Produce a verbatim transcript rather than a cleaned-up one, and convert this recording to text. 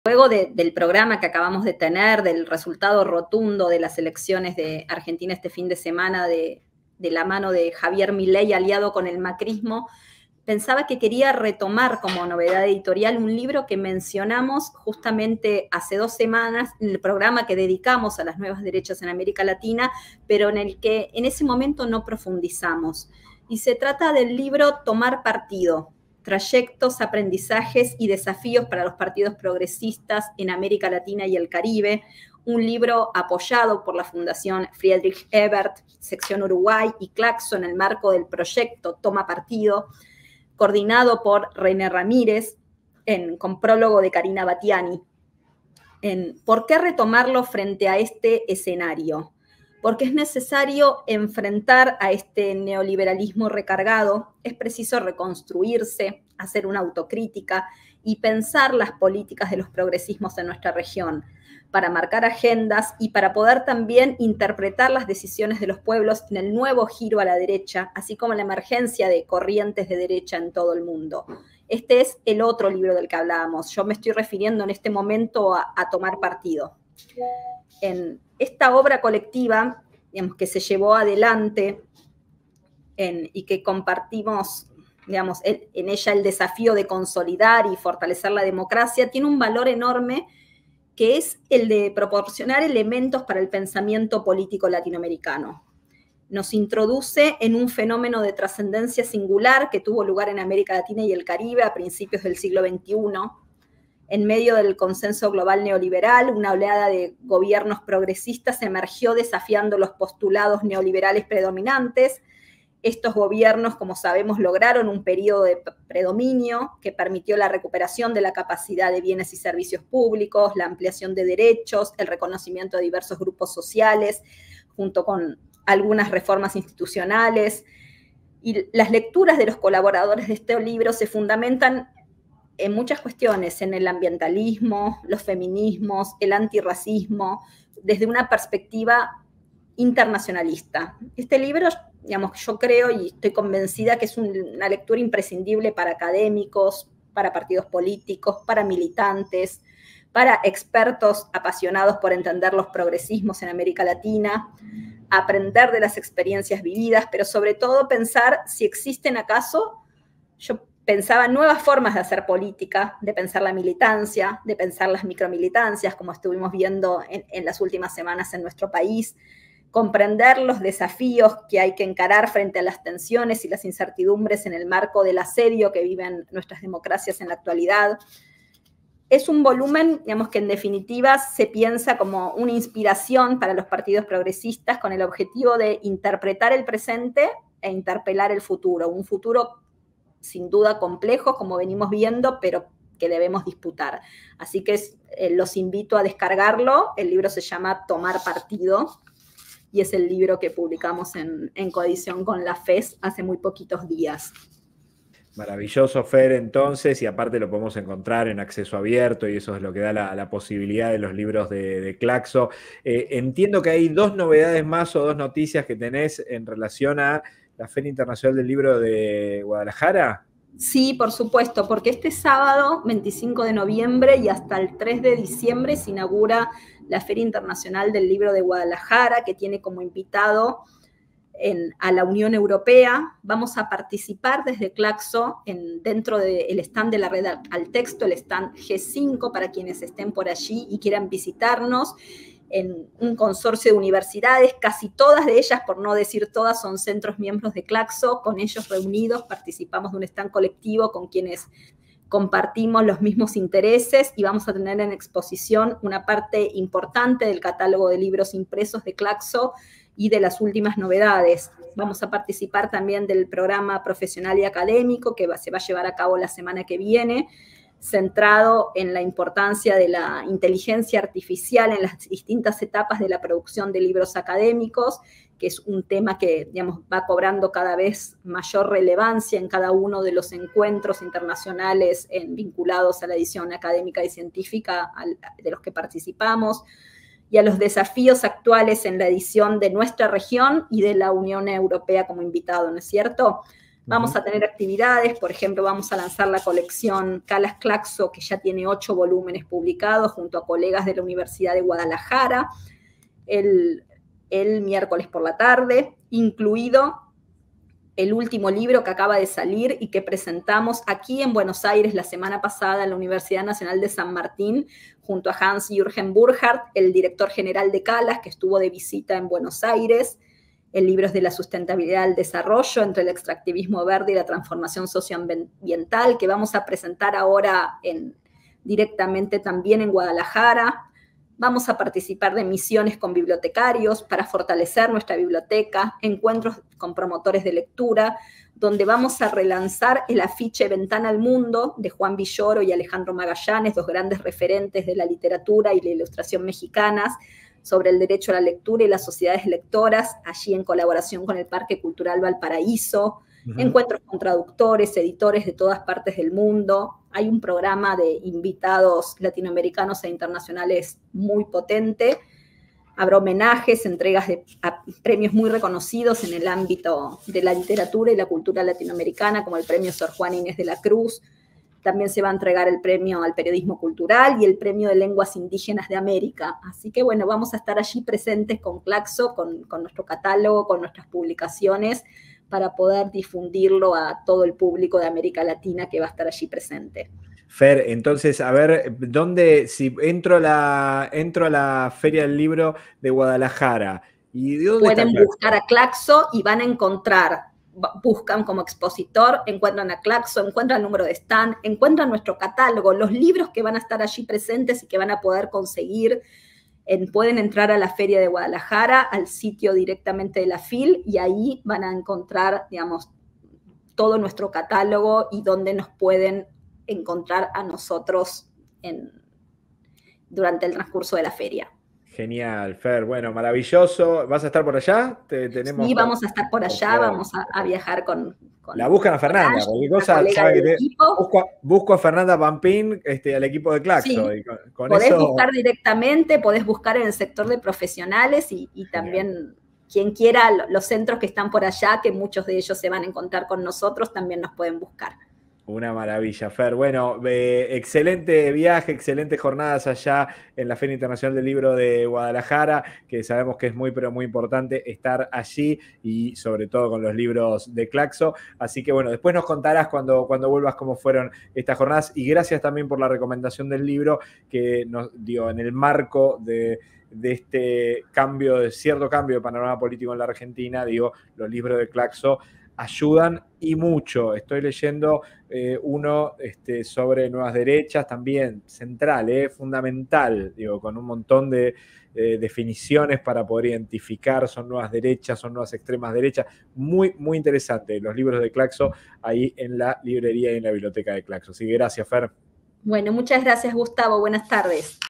Luego de, del programa que acabamos de tener, del resultado rotundo de las elecciones de Argentina este fin de semana, de, de la mano de Javier Milei aliado con el macrismo, pensaba que quería retomar como novedad editorial un libro que mencionamos justamente hace dos semanas en el programa que dedicamos a las nuevas derechas en América Latina, pero en el que en ese momento no profundizamos. Y se trata del libro Tomar Partido: Trayectos, aprendizajes y desafíos para los partidos progresistas en América Latina y el Caribe, un libro apoyado por la Fundación Friedrich Ebert, sección Uruguay, y Claxo en el marco del proyecto Toma Partido, coordinado por René Ramírez, en, con prólogo de Karina Batiani. En, ¿Por qué retomarlo frente a este escenario? Porque es necesario enfrentar a este neoliberalismo recargado, es preciso reconstruirse, hacer una autocrítica y pensar las políticas de los progresismos en nuestra región, para marcar agendas y para poder también interpretar las decisiones de los pueblos en el nuevo giro a la derecha, así como la emergencia de corrientes de derecha en todo el mundo. Este es el otro libro del que hablábamos. Yo me estoy refiriendo en este momento a, a Tomar Partido. En esta obra colectiva, digamos, que se llevó adelante en, y que compartimos, digamos, en, en ella el desafío de consolidar y fortalecer la democracia, tiene un valor enorme, que es el de proporcionar elementos para el pensamiento político latinoamericano. Nos introduce en un fenómeno de trascendencia singular que tuvo lugar en América Latina y el Caribe a principios del siglo veintiuno, en medio del consenso global neoliberal. Una oleada de gobiernos progresistas emergió desafiando los postulados neoliberales predominantes. Estos gobiernos, como sabemos, lograron un periodo de predominio que permitió la recuperación de la capacidad de bienes y servicios públicos, la ampliación de derechos, el reconocimiento de diversos grupos sociales, junto con algunas reformas institucionales. Y las lecturas de los colaboradores de este libro se fundamentan en muchas cuestiones, en el ambientalismo, los feminismos, el antirracismo, desde una perspectiva internacionalista. Este libro, digamos, yo creo y estoy convencida que es una lectura imprescindible para académicos, para partidos políticos, para militantes, para expertos apasionados por entender los progresismos en América Latina, aprender de las experiencias vividas, pero sobre todo pensar si existen acaso, yo pensaba en nuevas formas de hacer política, de pensar la militancia, de pensar las micromilitancias, como estuvimos viendo en, en las últimas semanas en nuestro país, comprender los desafíos que hay que encarar frente a las tensiones y las incertidumbres en el marco del asedio que viven nuestras democracias en la actualidad. Es un volumen, digamos, que en definitiva se piensa como una inspiración para los partidos progresistas con el objetivo de interpretar el presente e interpelar el futuro, un futuro sin duda complejo, como venimos viendo, pero que debemos disputar. Así que es, eh, los invito a descargarlo. El libro se llama Tomar Partido y es el libro que publicamos en, en coedición con la F E S hace muy poquitos días. Maravilloso, Fer, entonces, y aparte lo podemos encontrar en acceso abierto y eso es lo que da la, la posibilidad de los libros de, de Claxo. Eh, entiendo que hay dos novedades más o dos noticias que tenés en relación a la Feria Internacional del Libro de Guadalajara. Sí, por supuesto, porque este sábado, veinticinco de noviembre y hasta el tres de diciembre se inaugura la Feria Internacional del Libro de Guadalajara, que tiene como invitado en, a la Unión Europea. Vamos a participar desde Claxo en, dentro del stand de la red al texto, el stand G cinco, para quienes estén por allí y quieran visitarnos, en un consorcio de universidades, casi todas de ellas, por no decir todas, son centros miembros de Claxo. Con ellos reunidos participamos de un stand colectivo con quienes compartimos los mismos intereses y vamos a tener en exposición una parte importante del catálogo de libros impresos de Claxo y de las últimas novedades. Vamos a participar también del programa profesional y académico que va, se va a llevar a cabo la semana que viene, centrado en la importancia de la inteligencia artificial en las distintas etapas de la producción de libros académicos, que es un tema que, digamos, va cobrando cada vez mayor relevancia en cada uno de los encuentros internacionales en, vinculados a la edición académica y científica al, de los que participamos, y a los desafíos actuales en la edición de nuestra región y de la Unión Europea como invitado, ¿no es cierto? Vamos a tener actividades, por ejemplo, vamos a lanzar la colección Calas Claxo, que ya tiene ocho volúmenes publicados junto a colegas de la Universidad de Guadalajara, el, el miércoles por la tarde, incluido el último libro que acaba de salir y que presentamos aquí en Buenos Aires la semana pasada en la Universidad Nacional de San Martín, junto a Hans-Jürgen Burkhardt, el director general de Calas, que estuvo de visita en Buenos Aires. El libro es de la sustentabilidad del desarrollo entre el extractivismo verde y la transformación socioambiental, que vamos a presentar ahora en, directamente también en Guadalajara. Vamos a participar de misiones con bibliotecarios para fortalecer nuestra biblioteca, encuentros con promotores de lectura, donde vamos a relanzar el afiche Ventana al Mundo de Juan Villoro y Alejandro Magallanes, dos grandes referentes de la literatura y la ilustración mexicanas, sobre el derecho a la lectura y las sociedades lectoras, allí en colaboración con el Parque Cultural Valparaíso. Uh-huh. Encuentros con traductores, editores de todas partes del mundo. Hay un programa de invitados latinoamericanos e internacionales muy potente. Habrá homenajes, entregas de premios muy reconocidos en el ámbito de la literatura y la cultura latinoamericana, como el premio Sor Juana Inés de la Cruz. También se va a entregar el premio al periodismo cultural y el premio de lenguas indígenas de América. Así que, bueno, vamos a estar allí presentes con Claxo, con, con nuestro catálogo, con nuestras publicaciones, para poder difundirlo a todo el público de América Latina que va a estar allí presente. Fer, entonces, a ver, ¿dónde, si entro a la, entro a la Feria del Libro de Guadalajara? ¿Y de dónde pueden está buscar a Claxo y van a encontrar, buscan como expositor, encuentran a Claxo, encuentran el número de stand, encuentran nuestro catálogo, los libros que van a estar allí presentes y que van a poder conseguir. En, pueden entrar a la Feria de Guadalajara, al sitio directamente de la F I L, y ahí van a encontrar, digamos, todo nuestro catálogo y dónde nos pueden encontrar a nosotros en, durante el transcurso de la feria. Genial, Fer. Bueno, maravilloso. ¿Vas a estar por allá? Te, tenemos sí, vamos a estar por allá, vamos a, a viajar con, con... La buscan a Fernanda, cualquier cosa, sabe que te, busco, busco a Fernanda Pampín, este, al equipo de Claxo. Sí, y con, con podés eso... buscar directamente, podés buscar en el sector de profesionales y, y también... Genial. Quien quiera, los centros que están por allá, que muchos de ellos se van a encontrar con nosotros, también nos pueden buscar. Una maravilla, Fer. Bueno, eh, excelente viaje, excelentes jornadas allá en la Feria Internacional del Libro de Guadalajara, que sabemos que es muy, pero muy importante estar allí y sobre todo con los libros de Claxo. Así que bueno, después nos contarás cuando, cuando vuelvas cómo fueron estas jornadas y gracias también por la recomendación del libro que nos dio en el marco de... de este cambio, de cierto cambio de panorama político en la Argentina, digo, los libros de Claxo ayudan y mucho. Estoy leyendo eh, uno este, sobre nuevas derechas, también central, eh, fundamental, digo, con un montón de eh, definiciones para poder identificar, son nuevas derechas, son nuevas extremas derechas, muy, muy interesante. Los libros de Claxo ahí en la librería y en la biblioteca de Claxo. Así que gracias, Fer. Bueno, muchas gracias, Gustavo. Buenas tardes.